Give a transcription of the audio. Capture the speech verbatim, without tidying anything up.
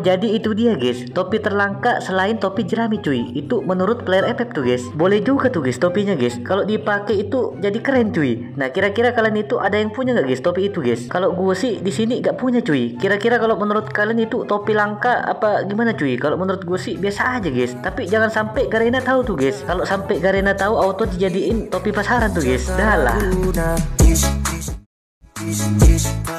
jadi itu dia guys, topi terlangka selain topi jerami cuy. Itu menurut player F F tuh guys. Boleh juga tuh guys topinya guys. Kalau dipakai itu jadi keren cuy. Nah kira-kira kalian itu ada yang punya nggak guys topi itu guys? Kalau gue sih di sini nggak punya cuy. Kira-kira kalau menurut kalian itu topi langka apa gimana cuy? Kalau menurut gue sih biasa aja guys. Tapi jangan sampai Garena tahu tuh guys. Kalau sampai Garena tahu auto dijadiin topi pasaran tuh guys. Dah lah.